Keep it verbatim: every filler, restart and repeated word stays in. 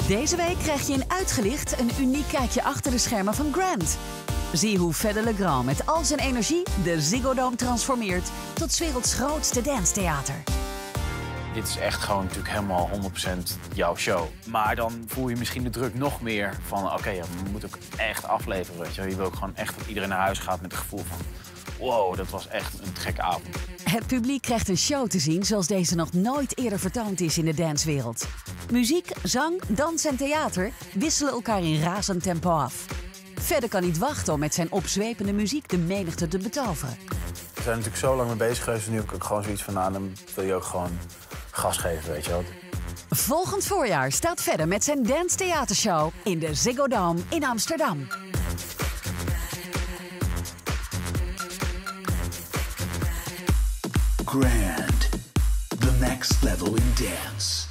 Deze week krijg je in Uitgelicht een uniek kijkje achter de schermen van Grant. Zie hoe Fedde Le Grand met al zijn energie de Ziggo Dome transformeert tot 's werelds grootste dancetheater. Dit is echt gewoon natuurlijk helemaal honderd procent jouw show. Maar dan voel je misschien de druk nog meer van... oké, okay, ja, we moeten ook echt afleveren. Weet je. je wil ook gewoon echt dat iedereen naar huis gaat met het gevoel van... wow, dat was echt een gekke avond. Het publiek krijgt een show te zien zoals deze nog nooit eerder vertoond is in de dancewereld. Muziek, zang, dans en theater wisselen elkaar in razend tempo af. Fedde kan niet wachten om met zijn opzwepende muziek de menigte te betoveren. We zijn natuurlijk zo lang mee bezig geweest en nu heb ik ook gewoon zoiets van... nou, dan wil je ook gewoon gas geven, weet je wel. Volgend voorjaar staat Fedde met zijn dance theatershow in de Ziggo Dome in Amsterdam. Grand, the next level in dance.